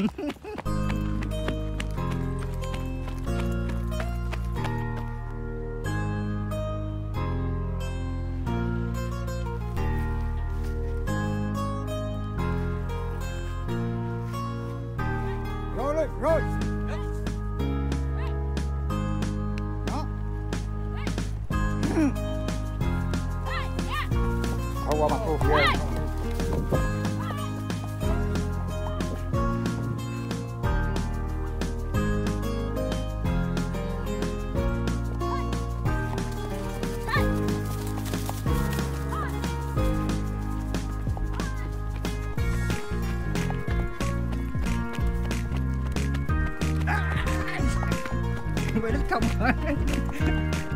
Rồi. Đó. Thôi qua mặt luôn ghê. Vậy nó không phải.